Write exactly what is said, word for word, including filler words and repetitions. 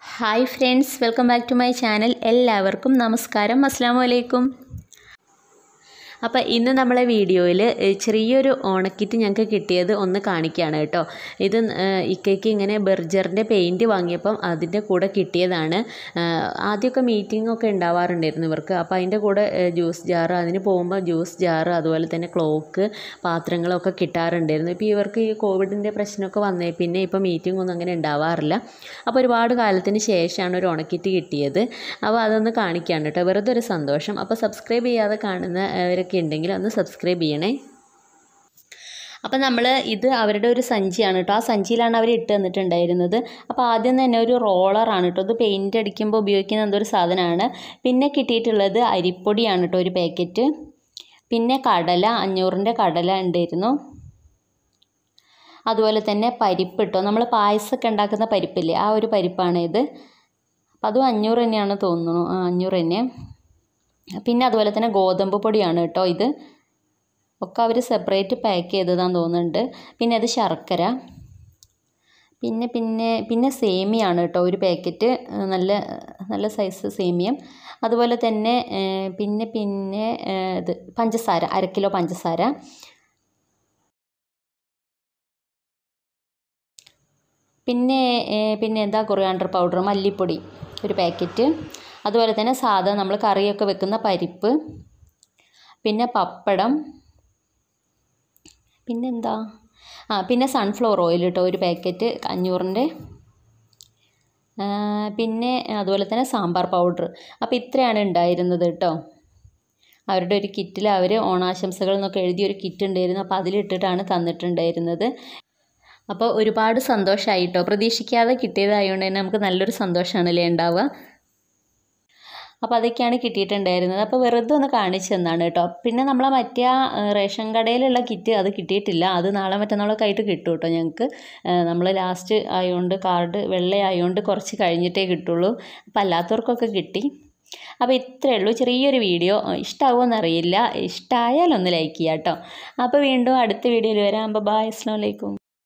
Hi friends, welcome back to my channel. എല്ലാവർക്കും നമസ്കാരം. അസ്സലാമു അലൈക്കും. അപ്പോൾ ഇന്ന് നമ്മളെ വീഡിയോയിൽ ചെറിയൊരു ഓണക്കിറ്റ് ഞങ്ങൾക്ക് കിട്ടിയത് ഒന്ന് കാണിക്കുകയാണ് കേട്ടോ. ഇത് ഇക്കയ്ക്ക് ഇങ്ങനെ ബെർജറിൻ്റെ പെയിൻറ്റ് വാങ്ങിയപ്പം അതിൻ്റെ കൂടെ കിട്ടിയതാണ്. ആദ്യമൊക്കെ മീറ്റിംഗ് ഒക്കെ ഉണ്ടാവാറുണ്ടായിരുന്നു ഇവർക്ക്. അപ്പോൾ അതിൻ്റെ കൂടെ ജ്യൂസ് ജാറ്, അതിന് പോകുമ്പോൾ ജ്യൂസ് ജാറ്, അതുപോലെ തന്നെ ക്ലോക്ക്, പാത്രങ്ങളൊക്കെ കിട്ടാറുണ്ടായിരുന്നു. ഇപ്പോൾ ഇവർക്ക് ഈ കോവിഡിൻ്റെ പ്രശ്നമൊക്കെ വന്നേ പിന്നെ ഇപ്പോൾ മീറ്റിംഗ് ഒന്നും അങ്ങനെ ഉണ്ടാവാറില്ല. അപ്പോൾ ഒരുപാട് കാലത്തിന് ശേഷമാണ് ഒരു ഓണക്കിറ്റ് കിട്ടിയത്. അപ്പോൾ അതൊന്ന് കാണിക്കുകയാണ് കേട്ടോ, വെറുതെ ഒരു സന്തോഷം. അപ്പോൾ സബ്സ്ക്രൈബ് ചെയ്യാതെ കാണുന്നവരൊക്കെ ഉണ്ടെങ്കിൽ ഒന്ന് സബ്സ്ക്രൈബ് ചെയ്യണേ. അപ്പോൾ നമ്മൾ ഇത് അവരുടെ ഒരു സഞ്ചിയാണ് കേട്ടോ. ആ സഞ്ചിയിലാണ് അവർ ഇട്ട് തന്നിട്ടുണ്ടായിരുന്നത്. അപ്പോൾ ആദ്യം തന്നെ ഒരു റോളറാണ് കേട്ടോ. ഇത് പെയിൻറ്റ് അടിക്കുമ്പോൾ ഉപയോഗിക്കുന്ന എന്തൊരു സാധനമാണ്. പിന്നെ കിട്ടിയിട്ടുള്ളത് അരിപ്പൊടിയാണ് കേട്ടോ, ഒരു പാക്കറ്റ്. പിന്നെ കടല, അഞ്ഞൂറിൻ്റെ കടല ഉണ്ടായിരുന്നു. അതുപോലെ തന്നെ പരിപ്പ് കേട്ടോ, നമ്മൾ പായസമൊക്കെ ഉണ്ടാക്കുന്ന പരിപ്പില്ലേ, ആ ഒരു പരിപ്പാണ് ഇത്. അപ്പോൾ അതും അഞ്ഞൂറ് തന്നെയാണ് തോന്നുന്നു, അഞ്ഞൂറ് തന്നെ. പിന്നെ അതുപോലെ തന്നെ ഗോതമ്പ് പൊടിയാണ് കേട്ടോ. ഇത് ഒക്കെ അവർ സെപ്പറേറ്റ് പാക്ക് ചെയ്തതാന്ന് തോന്നുന്നുണ്ട്. പിന്നെ അത് ശർക്കര, പിന്നെ പിന്നെ പിന്നെ സേമിയാണ് കേട്ടോ, ഒരു പാക്കറ്റ്, നല്ല നല്ല സൈസ് സേമിയം. അതുപോലെ തന്നെ പിന്നെ പിന്നെ ഇത് പഞ്ചസാര, അര കിലോ പഞ്ചസാര. പിന്നെ പിന്നെ എന്താ കൊറിയാണ്ടർ പൗഡർ, മല്ലിപ്പൊടി ഒരു പാക്കറ്റ്. അതുപോലെ തന്നെ സാധാ നമ്മൾ കറിയൊക്കെ വെക്കുന്ന പരിപ്പ്, പിന്നെ പപ്പടം, പിന്നെന്താ ആ പിന്നെ സൺഫ്ലവർ ഓയിൽ കേട്ടോ, ഒരു പാക്കറ്റ് അഞ്ഞൂറിൻ്റെ. പിന്നെ അതുപോലെ തന്നെ സാമ്പാർ പൗഡർ. അപ്പോൾ ഇത്രയാണ് ഉണ്ടായിരുന്നത് കേട്ടോ. അവരുടെ ഒരു കിറ്റിൽ അവർ ഓണാശംസകൾ എന്നൊക്കെ എഴുതിയൊരു കിറ്റ് ഉണ്ടായിരുന്നു. അപ്പോൾ അതിലിട്ടിട്ടാണ് തന്നിട്ടുണ്ടായിരുന്നത്. അപ്പോൾ ഒരുപാട് സന്തോഷമായി കേട്ടോ. പ്രതീക്ഷിക്കാതെ കിട്ടിയതായതുകൊണ്ട് തന്നെ നമുക്ക് നല്ലൊരു സന്തോഷമാണല്ലേ ഉണ്ടാവുക. അപ്പോൾ അതൊക്കെയാണ് കിട്ടിയിട്ടുണ്ടായിരുന്നത്. അപ്പോൾ വെറുതെ ഒന്ന് കാണിച്ചു തന്നാണ് കേട്ടോ. പിന്നെ നമ്മളെ മറ്റേ റേഷൻ കടയിലുള്ള കിറ്റ് അത് കിട്ടിയിട്ടില്ല. അത് നാളെ മറ്റന്നാളൊക്കെ ആയിട്ട് കിട്ടും കേട്ടോ ഞങ്ങൾക്ക്. നമ്മൾ ലാസ്റ്റ് ആയതുകൊണ്ട് കാർഡ് വെള്ളയായതുകൊണ്ട് കുറച്ച് കഴിഞ്ഞിട്ടേ കിട്ടുള്ളൂ. അപ്പോൾ അല്ലാത്തവർക്കൊക്കെ കിട്ടി. അപ്പോൾ ഇത്രയേ ഉള്ളൂ, ചെറിയൊരു വീഡിയോ. ഇഷ്ടമാവുമെന്ന് അറിയില്ല. ഇഷ്ടമായാലൊന്ന് ലൈക്ക് ചെയ്യാം കേട്ടോ. അപ്പോൾ വീണ്ടും അടുത്ത വീഡിയോയിൽ വരാം. ബൈ, അസ്സലാമു അലൈക്കും.